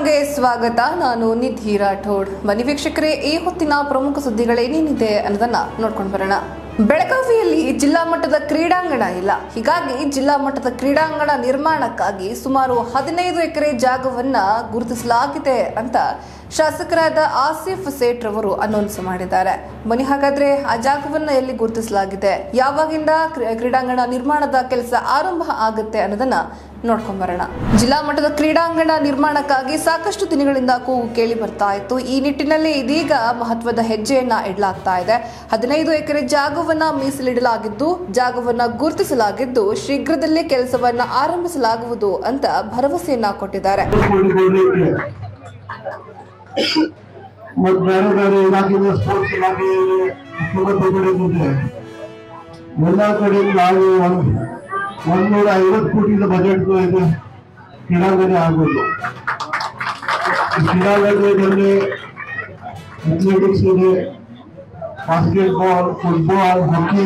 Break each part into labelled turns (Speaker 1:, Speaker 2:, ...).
Speaker 1: ಚಾನೆಲ್ಗೆ ಸ್ವಾಗತ. ನಾನು ನಿಧಿ ರಾಠೋಡ್. ಬನ್ನಿ ವೀಕ್ಷಕರೇ, ಈ ಹೊತ್ತಿನ ಪ್ರಮುಖ ಸುದ್ದಿಗಳೇನೇನಿದೆ ಅನ್ನೋದನ್ನ ನೋಡ್ಕೊಂಡು ಬರೋಣ. ಬೆಳಗಾವಿಯಲ್ಲಿ ಜಿಲ್ಲಾ ಮಟ್ಟದ ಕ್ರೀಡಾಂಗಣ ಇಲ್ಲ. ಹೀಗಾಗಿ ಜಿಲ್ಲಾ ಮಟ್ಟದ ಕ್ರೀಡಾಂಗಣ ನಿರ್ಮಾಣಕ್ಕಾಗಿ ಸುಮಾರು 15 ಎಕರೆ ಜಾಗವನ್ನ ಗುರುತಿಸಲಾಗಿದೆ ಅಂತ ಶಾಸಕರಾದ ಆಸಿಫ್ ಸೇಠ್ ರವರು ಅನೌನ್ಸ್ ಮಾಡಿದ್ದಾರೆ. ಬನ್ನಿ ಹಾಗಾದ್ರೆ ಆ ಜಾಗವನ್ನ ಎಲ್ಲಿ ಗುರುತಿಸಲಾಗಿದೆ, ಯಾವಾಗಿಂದ ಕ್ರೀಡಾಂಗಣ ನಿರ್ಮಾಣದ ಕೆಲಸ ಆರಂಭ ಆಗುತ್ತೆ ಅನ್ನೋದನ್ನ ನೋಡ್ಕೊಂಡ್ ಬರೋಣ. ಜಿಲ್ಲಾ ಮಟ್ಟದ ಕ್ರೀಡಾಂಗಣ ನಿರ್ಮಾಣಕ್ಕಾಗಿ ಸಾಕಷ್ಟು ದಿನಗಳಿಂದ ಕೂಗು ಕೇಳಿ ಬರ್ತಾ ಇತ್ತು. ಈ ನಿಟ್ಟಿನಲ್ಲಿ ಇದೀಗ ಮಹತ್ವದ ಹೆಜ್ಜೆಯನ್ನ ಇಡಲಾಗ್ತಾ ಇದೆ. 15 ಎಕರೆ ಜಾಗವನ್ನ ಮೀಸಲಿಡಲಾಗಿದ್ದು, ಜಾಗವನ್ನ ಗುರುತಿಸಲಾಗಿದ್ದು, ಶೀಘ್ರದಲ್ಲೇ ಕೆಲಸವನ್ನ ಆರಂಭಿಸಲಾಗುವುದು ಅಂತ ಭರವಸೆಯನ್ನ ಕೊಟ್ಟಿದ್ದಾರೆ.
Speaker 2: ಎಲ್ಲ ಕಡೆ ನಾವು 150 ಕೋಟಿ ಬಜೆಟ್ ಇದೆ ಕ್ರೀಡಾಂಗಣ ಆಗೋದು. ಕ್ರೀಡಾಂಗಣದಲ್ಲಿ ಅಥ್ಲೆಟಿಕ್ಸ್ ಇದೆ, basketball, football, hockey,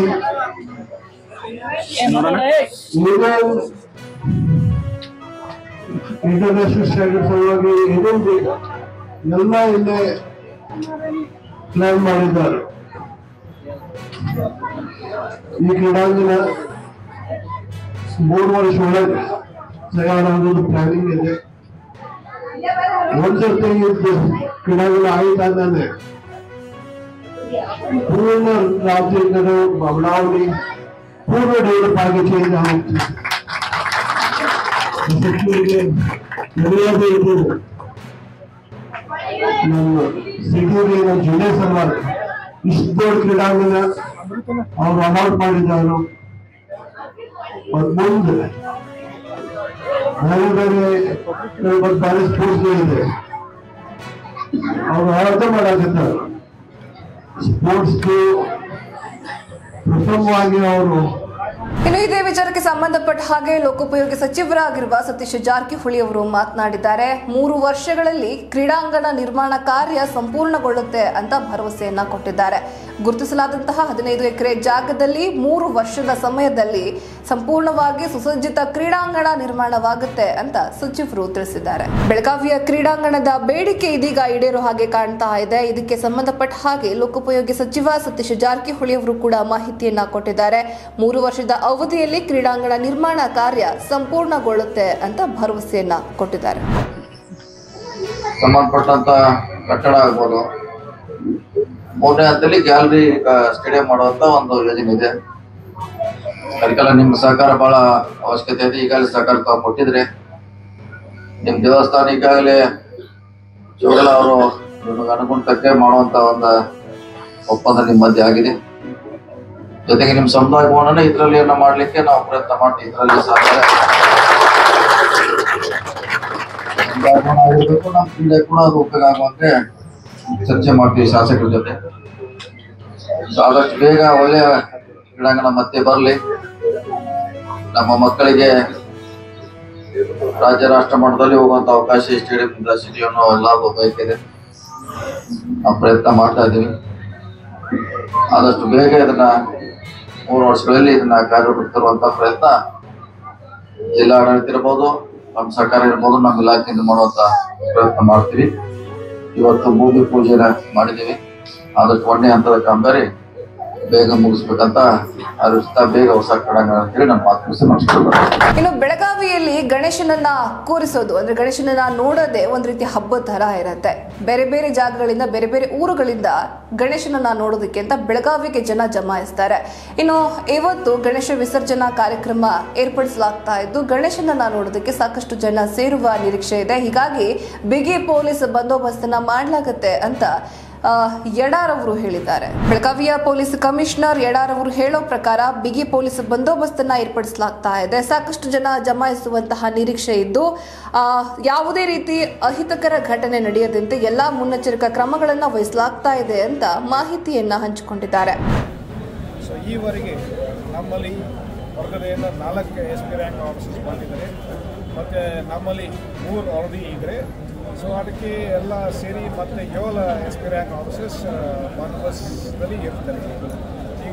Speaker 2: international standard ಸಲುವಾಗಿ ಏನೇನು ಎಲ್ಲ ಇಲ್ಲೇ ಪ್ಲಾನ್ ಮಾಡಿದ್ದಾರೆ. ಈ ಕ್ರೀಡಾಂಗಣ 3 ವರ್ಷ ಒಳಗೆ ತಯಾರಾಗೋದು ಪ್ಲಾನಿಂಗ್ ಇದೆ. ಒಂದ್ಸತಿ ಕ್ರೀಡಾಂಗಣ ಆಯ್ತಾದ್ರೆ ಪೂರ್ಣ ರಾಜ್ಯದ ಬದಲಾವಣೆ ಪೂರ್ಣ ಡೆವಲಪ್ ಆಗಿ ಚೇಂಜ್ ಆಗುತ್ತೆ. ಮರ್ಯಾದೆ ಇದೆ ನಮ್ಮ ಸಿಟಿಗೆ, ನಮ್ಮ ಜಿಲ್ಲೆ ಸಲುವಾಗಿ ಇಷ್ಟು ದೊಡ್ಡ ಕ್ರೀಡಾಂಗಣ ಅವ್ರು ಅವಾರ್ಡ್ ಮಾಡಿದ್ದಾರೆ. ಮುಂದೆ ಬೇರೆ ಬೇರೆ ಸ್ಪೋರ್ಟ್ಸ್ ಇದೆ, ಅವ್ರು ಅರ್ಥ ಮಾಡಾಕತ್ತಾರೆ. ಸ್ಪೋರ್ಟ್ಸ್ಗೆ ಪ್ರಥಮವಾಗಿ ಅವರು.
Speaker 1: ಇನ್ನು ಇದೇ ವಿಚಾರಕ್ಕೆ ಸಂಬಂಧಪಟ್ಟ ಹಾಗೆ ಲೋಕೋಪಯೋಗಿ ಸಚಿವರಾಗಿರುವ ಸತೀಶ್ ಜಾರಕಿಹೊಳಿ ಅವರು ಮಾತನಾಡಿದ್ದಾರೆ. 3 ವರ್ಷಗಳಲ್ಲಿ ಕ್ರೀಡಾಂಗಣ ನಿರ್ಮಾಣ ಕಾರ್ಯ ಸಂಪೂರ್ಣಗೊಳ್ಳುತ್ತೆ ಅಂತ ಭರವಸೆಯನ್ನ ಕೊಟ್ಟಿದ್ದಾರೆ. ಗುರುತಿಸಲಾದಂತಹ 15 ಎಕರೆ ಜಾಗದಲ್ಲಿ 3 ವರ್ಷದ ಸಮಯದಲ್ಲಿ ಸಂಪೂರ್ಣವಾಗಿ ಸುಸಜ್ಜಿತ ಕ್ರೀಡಾಂಗಣ ನಿರ್ಮಾಣವಾಗುತ್ತೆ ಅಂತ ಸಚಿವರು ತಿಳಿಸಿದ್ದಾರೆ. ಬೆಳಗಾವಿಯ ಕ್ರೀಡಾಂಗಣದ ಬೇಡಿಕೆ ಇದೀಗ ಈಡೇರೋ ಹಾಗೆ ಕಾಣ್ತಾ ಇದೆ. ಇದಕ್ಕೆ ಸಂಬಂಧಪಟ್ಟ ಹಾಗೆ ಲೋಕೋಪಯೋಗಿ ಸಚಿವ ಸತೀಶ್ ಜಾರಕಿಹೊಳಿ ಅವರು ಕೂಡ ಮಾಹಿತಿಯನ್ನ ಕೊಟ್ಟಿದ್ದಾರೆ. 3 ವರ್ಷದ ಅವಧಿಯಲ್ಲಿ ಕ್ರೀಡಾಂಗಣ ನಿರ್ಮಾಣ ಕಾರ್ಯ ಸಂಪೂರ್ಣಗೊಳ್ಳುತ್ತೆ ಅಂತ ಭರವಸೆಯನ್ನ ಕೊಟ್ಟಿದ್ದಾರೆ.
Speaker 3: ಸಂಬಂಧಪಟ್ಟಂತ ಕಟ್ಟಡ ಆಗ್ಬೋದು, 3ನೇ ಹಂತದಲ್ಲಿ ಗ್ಯಾಲರಿ ಸ್ಟೇಡಿಯಂ ಮಾಡುವಂತ ಒಂದು ಯೋಜನೆ ಇದೆ. ಅದಕ್ಕೆಲ್ಲ ನಿಮ್ಮ ಸಹಕಾರ ಬಹಳ ಅವಶ್ಯಕತೆ ಇದೆ. ಈಗಾಗಲೇ ಸಹಕಾರ ತಾವು ಕೊಟ್ಟಿದ್ರೆ ನಿಮ್ ದೇವಸ್ಥಾನ ಈಗಾಗಲೇ ಜೋಗಲ ಅವರು ನಿಮಗೆ ಅನುಗುಣಕ್ಕೆ ಮಾಡುವಂತ ಒಂದು ಒಪ್ಪಂದ ನಿಮ್ಮ ಮಧ್ಯೆ ಆಗಿದೆ. ಜೊತೆಗೆ ನಿಮ್ಮ ಸಮುದಾಯ ಭವನ ಇದರಲ್ಲಿ ಏನೋ ಮಾಡ್ಲಿಕ್ಕೆ ನಾವು ಪ್ರಯತ್ನ ಮಾಡ್ತೀವಿ. ಇದರಲ್ಲಿ ಸಹಕಾರ ಆಗಿರ್ಬೇಕು, ನಮ್ಮ ಜಿಲ್ಲೆ ಕೂಡ ಅದು ಉಪಯೋಗ ಆಗುವಂತೆ ಚರ್ಚೆ ಮಾಡ್ತೀವಿ ಶಾಸಕರ ಜೊತೆ. ಆದಷ್ಟು ಬೇಗ ಒಳ್ಳೆಯ ಕ್ರೀಡಾಂಗಣ ಮತ್ತೆ ಬರಲಿ. ನಮ್ಮ ಮಕ್ಕಳಿಗೆ ರಾಜ್ಯ ರಾಷ್ಟ್ರ ಮಟ್ಟದಲ್ಲಿ ಹೋಗುವಂತ ಅವಕಾಶ ಸ್ಟೇಡಿಯಂನಿಂದ ಸಿಟಿ ಅನ್ನೋ ಲಾಭ ಬಯಕಿದೆ. ನಾವು ಪ್ರಯತ್ನ ಮಾಡ್ತಾ ಇದ್ದೀವಿ. ಆದಷ್ಟು ಬೇಗ ಇದನ್ನ 3 ವರ್ಷಗಳಲ್ಲಿ ಇದನ್ನ ಕಾರ್ಯರೂಪಕ್ಕೆ ತರುವಂತ ಪ್ರಯತ್ನ ಜಿಲ್ಲಾಡಳಿತ ಇರ್ಬೋದು, ನಮ್ಮ ಸರ್ಕಾರ ಇರ್ಬೋದು, ನಮ್ಮ ಇಲಾಖೆಯಿಂದ ಮಾಡುವಂತ ಪ್ರಯತ್ನ ಮಾಡ್ತೀವಿ. ಇವತ್ತು ಭೂಮಿ ಪೂಜೆನ ಮಾಡಿದ್ದೀವಿ. ಆದಷ್ಟು 1ನೇ ಹಂತದ ಕಾಮಗಾರಿ ಬೇಗ ಮುಗಿಸ್ಬೇಕಂತ ಆಲೋಚಿಸ್ತಾ ಬೇಗ ಹೊಸ ಕ್ರೀಡಾಂಗಣ ಅಂತೇಳಿ ನಮ್ಮ ಮಾತು ಮಾಡಿಸ್ಕೊಳ್ತಾರೆ.
Speaker 1: ಇನ್ನು ಬೆಳಗಾವಿಯಲ್ಲಿ ಗಣೇಶನನ್ನ ಕೂರಿಸೋದು ಅಂದ್ರೆ ಗಣೇಶನನ್ನ ನೋಡೋದೇ ಒಂದ್ ರೀತಿ ಹಬ್ಬದ ತರ ಇರುತ್ತೆ. ಬೇರೆ ಬೇರೆ ಜಾಗಗಳಿಂದ, ಬೇರೆ ಬೇರೆ ಊರುಗಳಿಂದ ಗಣೇಶನನ್ನ ನೋಡೋದಕ್ಕೆ ಅಂತ ಬೆಳಗಾವಿಗೆ ಜನ ಜಮಾಯಿಸ್ತಾರೆ. ಇನ್ನು ಇವತ್ತು ಗಣೇಶ ವಿಸರ್ಜನಾ ಕಾರ್ಯಕ್ರಮ ಏರ್ಪಡಿಸಲಾಗ್ತಾ ಇದ್ದು, ಗಣೇಶನನ್ನ ನೋಡೋದಕ್ಕೆ ಸಾಕಷ್ಟು ಜನ ಸೇರುವ ನಿರೀಕ್ಷೆ ಇದೆ. ಹೀಗಾಗಿ ಬಿಗಿ ಪೊಲೀಸ್ ಬಂದೋಬಸ್ತನ್ನ ಮಾಡಲಾಗುತ್ತೆ ಅಂತ ಯಡಾರ್ ಅವರು ಹೇಳಿದ್ದಾರೆ. ಬೆಳಗಾವಿಯ ಪೊಲೀಸ್ ಕಮಿಷನರ್ ಯಡಾರ್ ಅವರು ಹೇಳೋ ಪ್ರಕಾರ ಬಿಗಿ ಪೊಲೀಸ್ ಬಂದೋಬಸ್ತನ್ನ ಏರ್ಪಡಿಸಲಾಗ್ತಾ ಇದೆ. ಸಾಕಷ್ಟು ಜನ ಜಮಾಯಿಸುವಂತಹ ನಿರೀಕ್ಷೆ ಇದ್ದು, ಯಾವುದೇ ರೀತಿ ಅಹಿತಕರ ಘಟನೆ ನಡೆಯದಂತೆ ಎಲ್ಲಾ ಮುನ್ನೆಚ್ಚರಿಕಾ ಕ್ರಮಗಳನ್ನು ವಹಿಸಲಾಗ್ತಾ ಇದೆ ಅಂತ ಮಾಹಿತಿಯನ್ನ ಹಂಚಿಕೊಂಡಿದ್ದಾರೆ.
Speaker 4: ಈವರೆಗೆ ನಮ್ಮಲ್ಲಿ ಹೊರಗಡೆಯಿಂದ 4 SP ರ್ಯಾಂಕ್ ಆಫೀಸರ್ಸ್ ಬಂದಿದ್ದಾರೆ. ಮತ್ತು ನಮ್ಮಲ್ಲಿ 3 ವರದಿ ಇದ್ದರೆ, ಸೊ ಅದಕ್ಕೆ ಎಲ್ಲ ಸೇರಿ ಮತ್ತೆ 7 SP ರ್ಯಾಂಕ್ ಆಫೀಸರ್ಸ್ ಬಂದೋಬಸ್ತ್ನಲ್ಲಿ ಇರ್ತಾರೆ. ಈಗ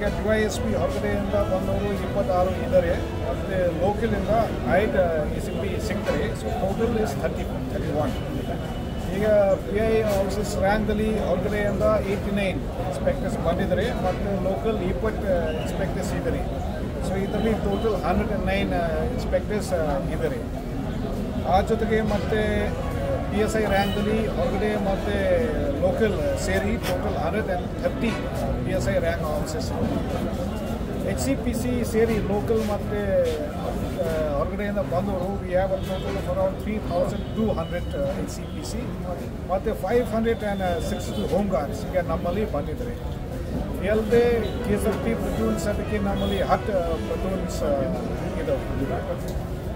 Speaker 4: ಈಗ DYSP ಹೊರಗಡೆಯಿಂದ ಬಂದವರು 26 ಇದ್ದಾರೆ, ಮತ್ತು ಲೋಕಲಿಂದ 5 ACP ಸಿಗ್ತಾರೆ. So total is 31. ಈಗ PI ಆಫೀಸಸ್ ರ್ಯಾಂಕ್ದಲ್ಲಿ ಹೊರಗಡೆಯಿಂದ 89 ಇನ್ಸ್ಪೆಕ್ಟರ್ಸ್ ಬಂದಿದ್ದಾರೆ ಮತ್ತು ಲೋಕಲ್ 20 ಇನ್ಸ್ಪೆಕ್ಟರ್ಸ್ ಇದ್ದಾರೆ. ಸೊ ಇದರಲ್ಲಿ ಟೋಟಲ್ 109 ಇನ್ಸ್ಪೆಕ್ಟರ್ಸ್ ಇದ್ದಾರೆ. ಆ ಜೊತೆಗೆ ಮತ್ತು PSI ರ್ಯಾಂಕ್ದಲ್ಲಿ ಹೊರಗಡೆ ಮತ್ತು ಲೋಕಲ್ ಸೇರಿ total 130 PSI rank officers. HCPC ಸೇರಿ ಲೋಕಲ್ ಮತ್ತು ಹೊರಗಡೆಯಿಂದ ಬಂದವರು we have a total of around 3200 HCPC ಮತ್ತು 560 ಹೋಮ್ ಗಾರ್ಡ್ಸ್ ಈಗ ನಮ್ಮಲ್ಲಿ ಬಂದಿದ್ದಾರೆ. ಎಲ್ಲದೆ KSRP ಪ್ಲಟೂನ್ಸ್ ಅದಕ್ಕೆ ನಮ್ಮಲ್ಲಿ 10 ಪ್ಲಟೂನ್ಸ್ ಇದಾವೆ.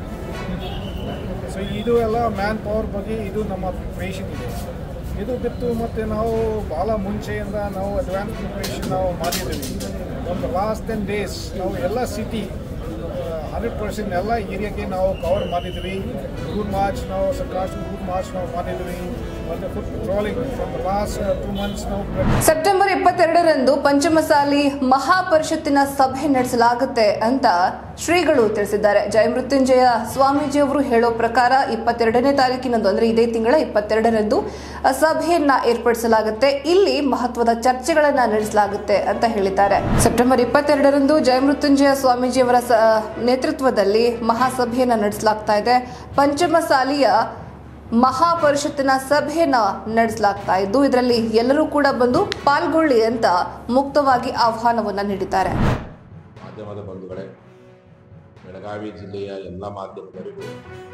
Speaker 4: ಸೊ ಇದು ಎಲ್ಲ ಮ್ಯಾನ್ ಪವರ್ ಬಗ್ಗೆ ಇದು ನಮ್ಮ ಪ್ರಿಪ್ರೇಷನ್ ಇದೆ. ಇದು ಬಿಟ್ಟು ಮತ್ತು ನಾವು ಭಾಳ ಮುಂಚೆಯಿಂದ ನಾವು ಅಡ್ವಾನ್ಸ್ ಪ್ರಿಪ್ರೇಷನ್ ನಾವು ಮಾಡಿದ್ದೀವಿ. ಒಂದು ಲಾಸ್ಟ್ 10 ಡೇಸ್ ನಾವು ಎಲ್ಲ ಸಿಟಿ 100% ಎಲ್ಲ ಏರಿಯಾಗೆ ನಾವು ಕವರ್ ಮಾಡಿದ್ವಿ. ರೂಟ್ ಮಾರ್ಚ್ ನಾವು ಸರ್ಕಾರ ರೂಟ್ ಮಾರ್ಚ್ ನಾವು ಮಾಡಿದ್ವಿ ಮತ್ತು foot patrolling from last 2 months ನಾವು.
Speaker 1: ಸೆಪ್ಟೆಂಬರ್ 22ರಂದು ಪಂಚಮಸಾಲಿ ಮಹಾಪರಿಷತ್ತಿನ ಸಭೆ ನಡೆಸಲಾಗುತ್ತೆ ಅಂತ ಶ್ರೀಗಳು ತಿಳಿಸಿದ್ದಾರೆ. ಜಯಮೃತ್ಯುಂಜಯ ಸ್ವಾಮೀಜಿ ಅವರು ಹೇಳೋ ಪ್ರಕಾರ 22ನೇ ತಾರೀಕಿನಂದು ಅಂದರೆ ಇದೇ ತಿಂಗಳ 22ರಂದು ಸಭೆಯನ್ನ ಏರ್ಪಡಿಸಲಾಗುತ್ತೆ. ಇಲ್ಲಿ ಮಹತ್ವದ ಚರ್ಚೆಗಳನ್ನ ನಡೆಸಲಾಗುತ್ತೆ ಅಂತ ಹೇಳಿದ್ದಾರೆ. ಸೆಪ್ಟೆಂಬರ್ 22ರಂದು ಜಯಮೃತ್ಯುಂಜಯ ಸ್ವಾಮೀಜಿ ಅವರ ನೇತೃತ್ವದಲ್ಲಿ ಮಹಾಸಭೆಯನ್ನ ನಡೆಸಲಾಗ್ತಾ ಇದೆ. ಪಂಚಮಸಾಲಿಯ ಮಹಾಪರಿಷತ್ತಿನ ಸಭೆಯನ್ನ ನಡೆಸಲಾಗ್ತಾ ಇದ್ದು ಇದರಲ್ಲಿ ಎಲ್ಲರೂ ಕೂಡ ಬಂದು ಪಾಲ್ಗೊಳ್ಳಿ ಅಂತ ಮುಕ್ತವಾಗಿ ಆಹ್ವಾನವನ್ನ ನೀಡಿದ್ದಾರೆ.
Speaker 5: ಮಾಧ್ಯಮದ ಬಂಧುಗಳೇ, ಬೆಳಗಾವಿ ಜಿಲ್ಲೆಯ ಎಲ್ಲ ಮಾಧ್ಯಮದವರಿಗೂ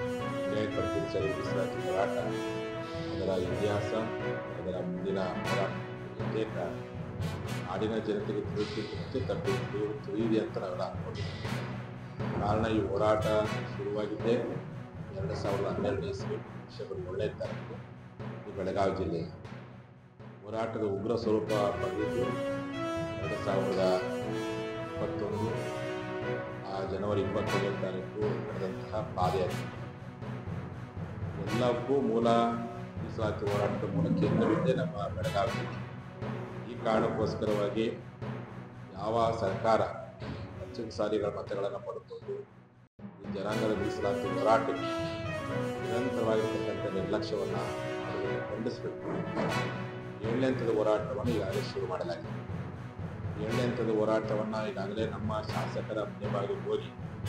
Speaker 5: ಹೋರಾಟ, ಅದರ ಇತಿಹಾಸ, ಅದರ ಮುಂದಿನ ಹೋರಾಟ ಬಹುತೇಕ ನಾಡಿನ ಜನತೆಗೆ ತಿಳಿಯಿದೆ ಅಂತ ನಾವೆಲ್ಲ ಅಂದ್ಕೊಂಡಿದ್ದೀವಿ. ಕಾರಣ ಈ ಹೋರಾಟ ಶುರುವಾಗಿದ್ದೇ 2012 ಇಸ್ವಿ ಫೆಬ್ರವರಿ 1ನೇ ತಾರೀಕು ಈ ಬೆಳಗಾವಿ ಜಿಲ್ಲೆ. ಹೋರಾಟದ ಉಗ್ರ ಸ್ವರೂಪ ಪಡೆದಿದ್ದು 2021 ಜನವರಿ 21ನೇ ತಾರೀಕು ನಡೆದಂತಹ ಪಾದಯಾತ್ರೆ. ಎಲ್ಲಕ್ಕೂ ಮೂಲ ಮೀಸಲಾತಿ ಹೋರಾಟದ ಮೂಲ ಕೇಂದ್ರವಿದ್ದೇ ನಮ್ಮ ಬೆಳಗಾವಿ ಜಿಲ್ಲೆ. ಈ ಕಾರಣಕ್ಕೋಸ್ಕರವಾಗಿ ಯಾವ ಸರ್ಕಾರ ಪಂಚಮಸಾಲಿಗಳ ಮತಗಳನ್ನು ಪಡೆದುಕೊಂಡು ಈ ಜನಾಂಗದ ಮೀಸಲಾತಿ ಹೋರಾಟಕ್ಕೆ ನಿರಂತರವಾಗಿರ್ತಕ್ಕಂಥ ನಿರ್ಲಕ್ಷ್ಯವನ್ನು ಖಂಡಿಸಬೇಕು. 7ನೇ ಹಂತದ ಹೋರಾಟವನ್ನು ಈಗಾಗಲೇ ಶುರು ಮಾಡಲಾಗಿದೆ. 7ನೇ ಹಂತದ ಹೋರಾಟವನ್ನು ಈಗಾಗಲೇ ನಮ್ಮ ಶಾಸಕರ ಮನೆ ಬಾಗಿಲು ಹೋಗಿ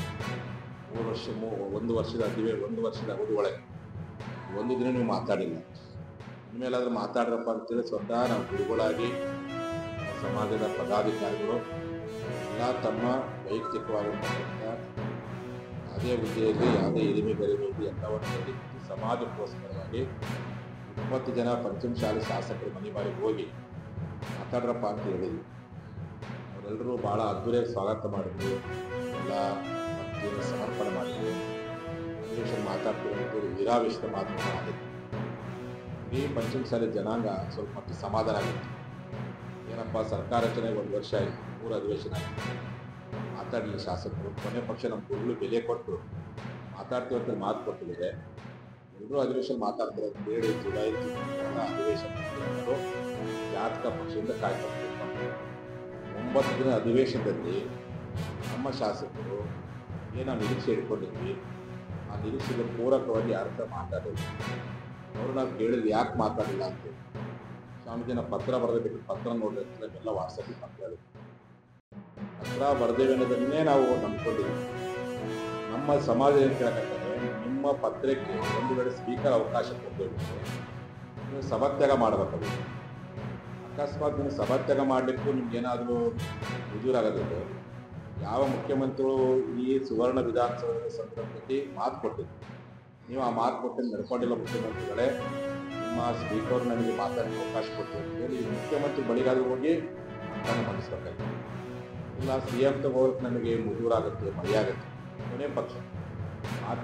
Speaker 5: 1 ವರ್ಷದ ಅವಧಿ ಒಳಗೆ ಒಂದು ದಿನ ನೀವು ಮಾತಾಡಿಲ್ಲ. ಇನ್ಮೇಲಾದ್ರೂ ಮಾತಾಡ್ರಪ್ಪ ಅಂತೇಳಿ ಸ್ವತಃ ನಾವು ಗುರುಗಳಾಗಿ ಸಮಾಜದ ಪದಾಧಿಕಾರಿಗಳು ಎಲ್ಲ ತಮ್ಮ ವೈಯಕ್ತಿಕವಾಗಿರ್ತಕ್ಕಂಥ ಯಾವುದೇ ಹುದ್ದೆಯಲ್ಲಿ ಯಾವುದೇ ಎಲಿಮೆ ಗರಿಮೆಯಲ್ಲಿ ಎಲ್ಲವನ್ನು ಸಮಾಜಕ್ಕೋಸ್ಕರವಾಗಿ 20 ಜನ ಪಂಚಮಸಾಲಿ ಶಾಸಕರ ಮನೆ ಬಾರಿಗೆ ಹೋಗಿ ಮಾತಾಡ್ರಪ್ಪ ಅಂತ ಹೇಳಿದ್ವಿ. ಅವರೆಲ್ಲರೂ ಭಾಳ ಅದ್ದೂರಿಯಾಗಿ ಸ್ವಾಗತ ಮಾಡಿದ್ವಿ. ಎಲ್ಲ ಭಕ್ತಿಯನ್ನು ಸಮರ್ಪಣೆ ಮಾಡಿದ್ವಿ. ಅಧಿವೇಶನ ಮಾತಾಡ್ತೀವಿ ವೀರಾವೇಶದ ಮಾತುಗಳು ಮಾಡಿದ್ವಿ. ಈ ಪಂಚಮಸಾಲಿ ಜನಾಂಗ ಸ್ವಲ್ಪ ಮಟ್ಟಿಗೆ ಸಮಾಧಾನ ಆಗಿತ್ತು. ಏನಪ್ಪ ಸರ್ಕಾರ ರಚನೆ 1 ವರ್ಷ ಆಯಿತು, 3 ಅಧಿವೇಶನ ಆಯಿತು, ಮಾತಾಡಲಿಲ್ಲ ಶಾಸಕರು. ಕೊನೆ ಪಕ್ಷ ನಮ್ಮ ಗುರುಗಳು ಬೆಲೆ ಕೊಟ್ಟು ಮಾತಾಡ್ತೀವಿ ಅಂತ ಮಾತು ಕೊಟ್ಟಿದ್ದಾರೆ. ಎಲ್ಲರೂ ಅಧಿವೇಶನ ಮಾತಾಡ್ತಾರೆ ಅಂತ ಹೇಳಿ ಜುಲೈ ಅಧಿವೇಶನ ಜಾತಕ ಪಕ್ಷದಿಂದ ಕಾಯ್ಕೊಳ್ಬೇಕು. 9 ದಿನ ಅಧಿವೇಶನದಲ್ಲಿ ನಮ್ಮ ಶಾಸಕರು ಏನೋ ನಿರೀಕ್ಷೆ ಇಟ್ಕೊಂಡಿದ್ವಿ, ಆ ನಿರೀಕ್ಷೆಗೆ ಪೂರಕವಾಗಿ ಅರ್ಥ ಮಾತಾಡಿದ್ವಿ. ಅವರು ನಾವು ಕೇಳಿದ್ವಿ ಯಾಕೆ ಮಾತಾಡಿಲ್ಲ ಅಂತೇಳಿ. ಸ್ವಾಮೀಜಿನ ಪತ್ರ ಬರೆದಿಟ್ಟು ಪತ್ರ ನೋಡಿದ್ರೆ ಎಲ್ಲ ವಾಟ್ಸಪ್ಪಲ್ಲಿ ಪತ್ರ ಬರೆದೇವೆ ಅನ್ನೋದನ್ನೇ ನಾವು ನಂಬ್ಕೊಂಡಿದ್ವಿ. ನಮ್ಮ ಸಮಾಜ ಏನು ಕೇಳಕತ್ತಾರೆ, ನಿಮ್ಮ ಪತ್ರಕ್ಕೆ ಒಂದು ವೇಳೆ ಸ್ಪೀಕರ್ ಅವಕಾಶ ಕೊಡಬೇಕು, ನೀವು ಸಭಾತ್ಯಾಗ ಮಾಡಬೇಕಾಗುತ್ತೆ. ಅಕಸ್ಮಾತ್ ನೀವು ಸಭಾತ್ಯಾಗ ಮಾಡಲಿಕ್ಕೂ ನಿಮ್ಗೇನಾದರೂ ರುಜುವಾಗೋದಿದೆ. ಯಾವ ಮುಖ್ಯಮಂತ್ರಿಗಳು ಈ ಸುವರ್ಣ ವಿಧಾನಸಭೆ ಸಂದರ್ಭದಲ್ಲಿ ಮಾತು ಕೊಟ್ಟಿದ್ರು, ನೀವು ಆ ಮಾತು ಕೊಟ್ಟು ನಡ್ಕೊಂಡಿಲ್ಲ ಮುಖ್ಯಮಂತ್ರಿಗಳೇ, ನಿಮ್ಮ ಸ್ಪೀಕರ್ ನನಗೆ ಮಾತಾಡಲಿಕ್ಕೆ ಅವಕಾಶ ಕೊಟ್ಟು ಅಂತೇಳಿ ಮುಖ್ಯಮಂತ್ರಿ ಬಳಿಗಾದ್ರೂ ಹೋಗಿ ಮಾತನ್ನು ಮಂಡಿಸ್ಬೇಕಾಗುತ್ತೆ. ಇಲ್ಲ CM ತಗೋಕ್ಕೆ ನನಗೆ ಮುಜೂರಾಗುತ್ತೆ, ಮಳೆಯಾಗುತ್ತೆ, ಕೊನೆ ಪಕ್ಷ